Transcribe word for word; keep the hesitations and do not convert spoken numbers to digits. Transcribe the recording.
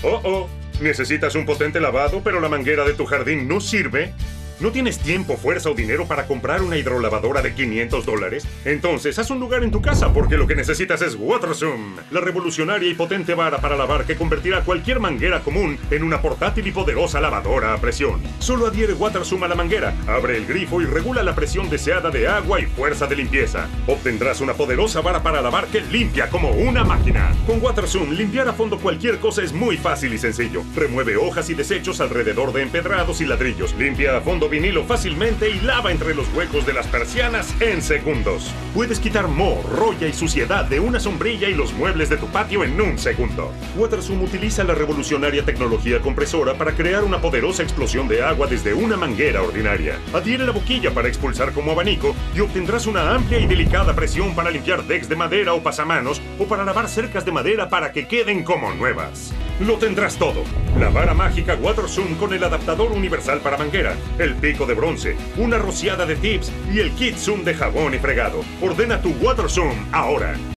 Oh, oh. ¿Necesitas un potente lavado, pero la manguera de tu jardín no sirve? ¿No tienes tiempo, fuerza o dinero para comprar una hidrolavadora de quinientos dólares? Entonces, haz un lugar en tu casa porque lo que necesitas es WaterZoom, la revolucionaria y potente vara para lavar que convertirá cualquier manguera común en una portátil y poderosa lavadora a presión. Solo adhiere WaterZoom a la manguera, abre el grifo y regula la presión deseada de agua y fuerza de limpieza. Obtendrás una poderosa vara para lavar que limpia como una máquina. Con WaterZoom, limpiar a fondo cualquier cosa es muy fácil y sencillo. Remueve hojas y desechos alrededor de empedrados y ladrillos. Limpia a fondo vinilo fácilmente y lava entre los huecos de las persianas en segundos. Puedes quitar moho, roya y suciedad de una sombrilla y los muebles de tu patio en un segundo. WaterZoom utiliza la revolucionaria tecnología compresora para crear una poderosa explosión de agua desde una manguera ordinaria. Adhiere la boquilla para expulsar como abanico y obtendrás una amplia y delicada presión para limpiar decks de madera o pasamanos o para lavar cercas de madera para que queden como nuevas. Lo tendrás todo. La vara mágica WaterZoom con el adaptador universal para manguera, el pico de bronce, una rociada de tips y el kit Zoom de jabón y fregado. Ordena tu WaterZoom ahora.